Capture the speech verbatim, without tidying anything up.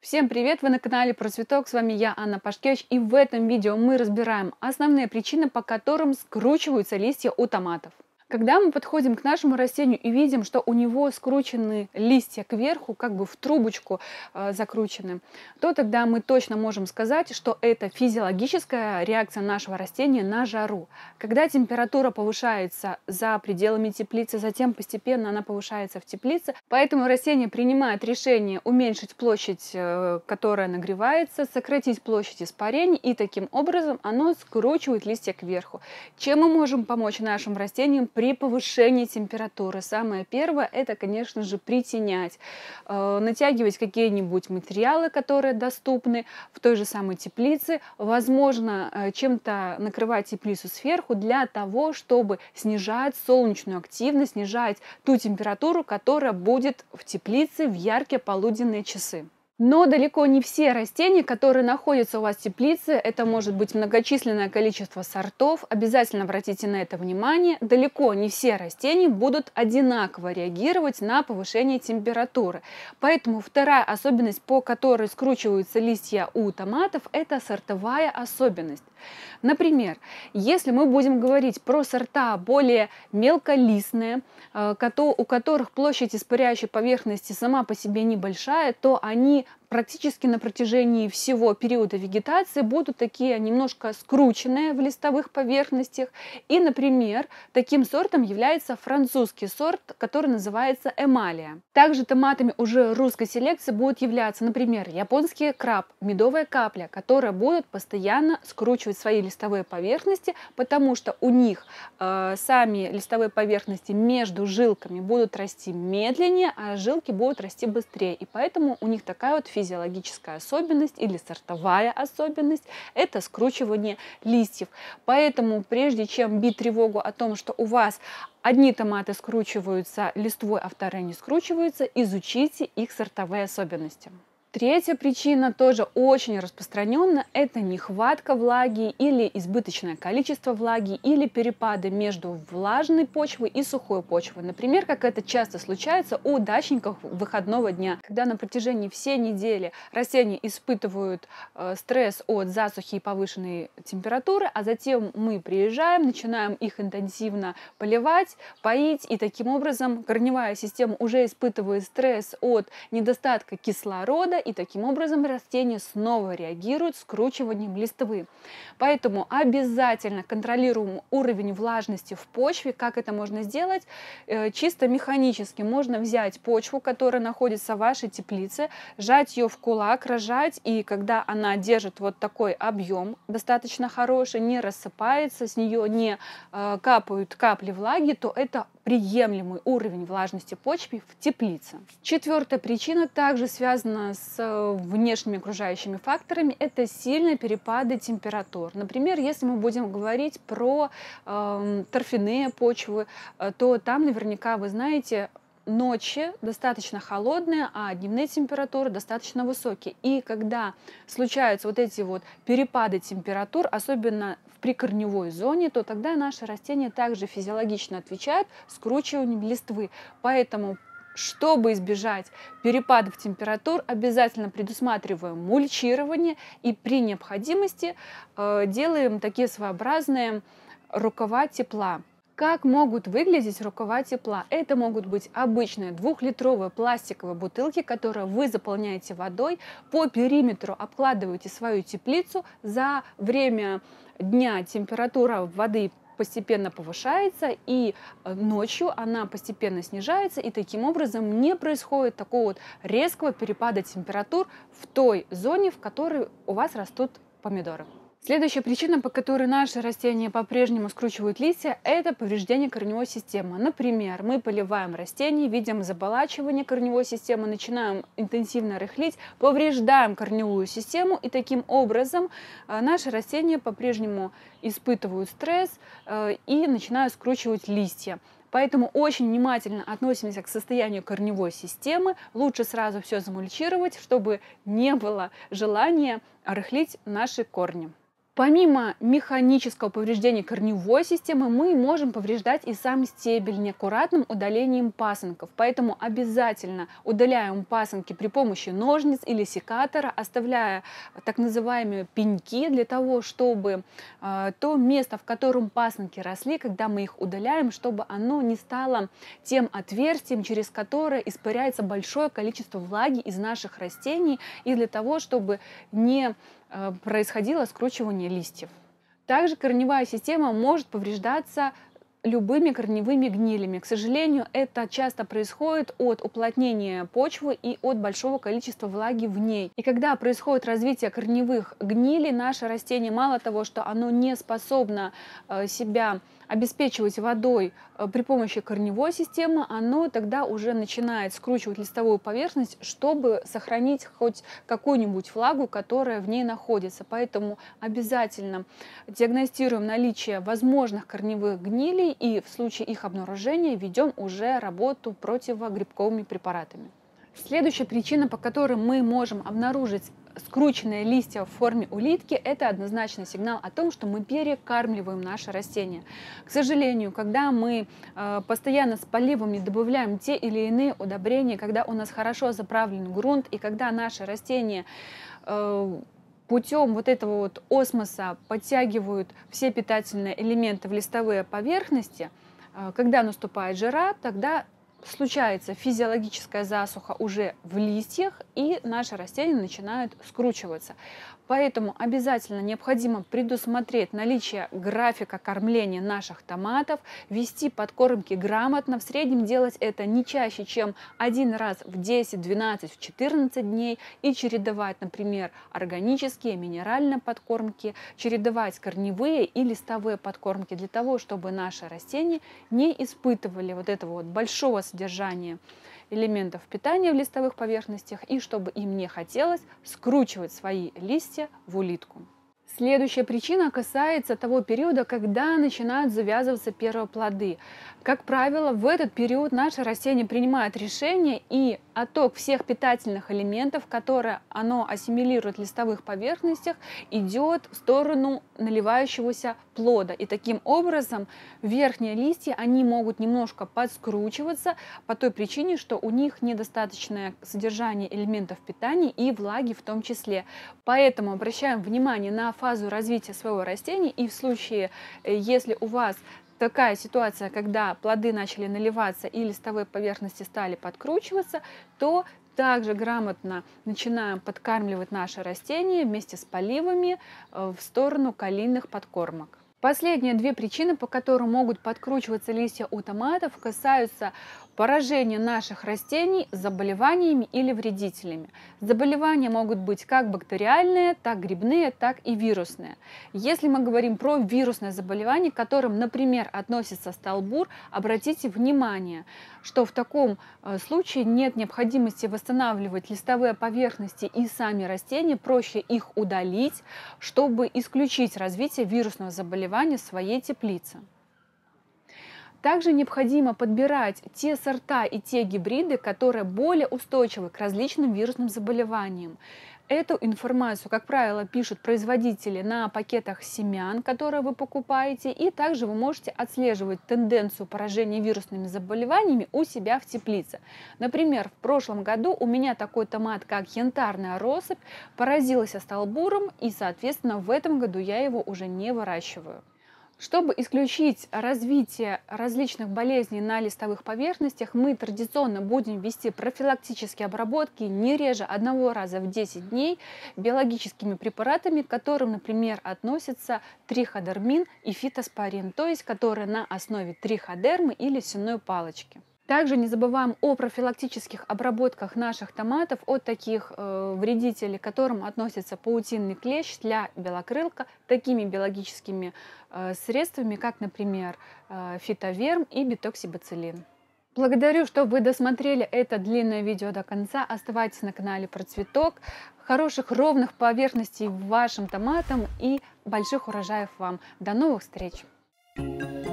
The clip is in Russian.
Всем привет! Вы на канале Про Цветок, с вами я, Анна Пашкевич, и в этом видео мы разбираем основные причины, по которым скручиваются листья у томатов. Когда мы подходим к нашему растению и видим, что у него скручены листья кверху, как бы в трубочку э, закручены, то тогда мы точно можем сказать, что это физиологическая реакция нашего растения на жару. Когда температура повышается за пределами теплицы, затем постепенно она повышается в теплице, поэтому растение принимает решение уменьшить площадь, э, которая нагревается, сократить площадь испарений, и таким образом оно скручивает листья кверху. Чем мы можем помочь нашим растениям при повышении температуры? Самое первое — это, конечно же, притенять, э, натягивать какие-нибудь материалы, которые доступны в той же самой теплице, возможно, э, чем-то накрывать теплицу сверху для того, чтобы снижать солнечную активность, снижать ту температуру, которая будет в теплице в яркие полуденные часы. Но далеко не все растения, которые находятся у вас в теплице, это может быть многочисленное количество сортов, обязательно обратите на это внимание, далеко не все растения будут одинаково реагировать на повышение температуры. Поэтому вторая особенность, по которой скручиваются листья у томатов, это сортовая особенность. Например, если мы будем говорить про сорта более мелколистные, у которых площадь испаряющей поверхности сама по себе небольшая, то они практически на протяжении всего периода вегетации будут такие немножко скрученные в листовых поверхностях. И, например, таким сортом является французский сорт, который называется эмалия. Также томатами уже русской селекции будут являться, например, японский краб, медовая капля, которые будут постоянно скручивать свои листовые поверхности, потому что у них э, сами листовые поверхности между жилками будут расти медленнее, а жилки будут расти быстрее. И поэтому у них такая вот физиологическая особенность или сортовая особенность – это скручивание листьев. Поэтому прежде чем бить тревогу о том, что у вас одни томаты скручиваются листвой, а вторые не скручиваются, изучите их сортовые особенности. Третья причина, тоже очень распространенная, это нехватка влаги или избыточное количество влаги или перепады между влажной почвой и сухой почвой. Например, как это часто случается у дачников выходного дня, когда на протяжении всей недели растения испытывают э, стресс от засухи и повышенной температуры, а затем мы приезжаем, начинаем их интенсивно поливать, поить, и таким образом корневая система уже испытывает стресс от недостатка кислорода, и таким образом растения снова реагируют скручиванием листвы. Поэтому обязательно контролируем уровень влажности в почве. Как это можно сделать? Чисто механически можно взять почву, которая находится в вашей теплице, сжать ее в кулак, разжать, и когда она держит вот такой объем достаточно хороший, не рассыпается, с нее не капают капли влаги, то это приемлемый уровень влажности почвы в теплице. Четвертая причина также связана с внешними окружающими факторами. Это сильные перепады температур. Например, если мы будем говорить про э, торфяные почвы, то там наверняка, вы знаете, ночи достаточно холодные, а дневные температуры достаточно высокие. И когда случаются вот эти вот перепады температур, особенно в прикорневой зоне, то тогда наши растения также физиологично отвечают скручиванием листвы. Поэтому, чтобы избежать перепадов температур, обязательно предусматриваем мульчирование и при необходимости э, делаем такие своеобразные рукава тепла. Как могут выглядеть рукава тепла? Это могут быть обычные двухлитровые пластиковые бутылки, которые вы заполняете водой, по периметру обкладываете свою теплицу. За время дня температура воды постепенно повышается, и ночью она постепенно снижается, и таким образом не происходит такого вот резкого перепада температур в той зоне, в которой у вас растут помидоры. Следующая причина, по которой наши растения по-прежнему скручивают листья, это повреждение корневой системы. Например, мы поливаем растения, видим заболачивание корневой системы, начинаем интенсивно рыхлить, повреждаем корневую систему, и таким образом наши растения по-прежнему испытывают стресс и начинают скручивать листья. Поэтому очень внимательно относимся к состоянию корневой системы. Лучше сразу все замульчировать, чтобы не было желания рыхлить наши корни. Помимо механического повреждения корневой системы, мы можем повреждать и сам стебель неаккуратным удалением пасынков. Поэтому обязательно удаляем пасынки при помощи ножниц или секатора, оставляя так называемые пеньки для того, чтобы э, то место, в котором пасынки росли, когда мы их удаляем, чтобы оно не стало тем отверстием, через которое испаряется большое количество влаги из наших растений, и для того, чтобы не происходило скручивание листьев. Также корневая система может повреждаться любыми корневыми гнилями. К сожалению, это часто происходит от уплотнения почвы и от большого количества влаги в ней. И когда происходит развитие корневых гнилей, наше растение мало того, что оно не способно себя обеспечивать водой при помощи корневой системы, оно тогда уже начинает скручивать листовую поверхность, чтобы сохранить хоть какую-нибудь влагу, которая в ней находится. Поэтому обязательно диагностируем наличие возможных корневых гнилей и в случае их обнаружения ведем уже работу противогрибковыми препаратами. Следующая причина, по которой мы можем обнаружить скрученные листья в форме улитки, это однозначно сигнал о том, что мы перекармливаем наше растение. К сожалению, когда мы э, постоянно с поливами добавляем те или иные удобрения, когда у нас хорошо заправлен грунт и когда наше растение э, путем вот этого вот осмоса подтягивают все питательные элементы в листовые поверхности, э, когда наступает жара, тогда случается физиологическая засуха уже в листьях, и наши растения начинают скручиваться. Поэтому обязательно необходимо предусмотреть наличие графика кормления наших томатов, вести подкормки грамотно, в среднем делать это не чаще, чем один раз в десять, двенадцать, четырнадцать дней, и чередовать, например, органические, минеральные подкормки, чередовать корневые и листовые подкормки для того, чтобы наши растения не испытывали вот этого вот большого содержания элементов питания в листовых поверхностях и чтобы им не хотелось скручивать свои листья в улитку. Следующая причина касается того периода, когда начинают завязываться первые плоды. Как правило, в этот период наше растение принимает решение, и отток всех питательных элементов, которые оно ассимилирует в листовых поверхностях, идет в сторону наливающегося плода. И таким образом верхние листья, они могут немножко подскручиваться по той причине, что у них недостаточное содержание элементов питания и влаги в том числе. Поэтому обращаем внимание на фазу развития своего растения, и в случае, если у вас такая ситуация, когда плоды начали наливаться и листовые поверхности стали подкручиваться, то также грамотно начинаем подкармливать наши растения вместе с поливами в сторону калийных подкормок. Последние две причины, по которым могут подкручиваться листья у томатов, касаются поражения наших растений заболеваниями или вредителями. Заболевания могут быть как бактериальные, так грибные, так и вирусные. Если мы говорим про вирусное заболевание, к которым, например, относится столбур, обратите внимание, что в таком случае нет необходимости восстанавливать листовые поверхности и сами растения, проще их удалить, чтобы исключить развитие вирусного заболевания в своей теплице. Также необходимо подбирать те сорта и те гибриды, которые более устойчивы к различным вирусным заболеваниям. Эту информацию, как правило, пишут производители на пакетах семян, которые вы покупаете, и также вы можете отслеживать тенденцию поражения вирусными заболеваниями у себя в теплице. Например, в прошлом году у меня такой томат, как янтарная россыпь, поразился столбуром, и, соответственно, в этом году я его уже не выращиваю. Чтобы исключить развитие различных болезней на листовых поверхностях, мы традиционно будем вести профилактические обработки не реже одного раза в десять дней биологическими препаратами, к которым, например, относятся триходермин и фитоспорин, то есть которые на основе триходермы или сенной палочки. Также не забываем о профилактических обработках наших томатов от таких э, вредителей, к которым относится паутинный клещ, тля, белокрылка, такими биологическими э, средствами, как, например, э, фитоверм и бетоксибациллин. Благодарю, что вы досмотрели это длинное видео до конца. Оставайтесь на канале Процветок. Хороших ровных поверхностей вашим томатам и больших урожаев вам. До новых встреч!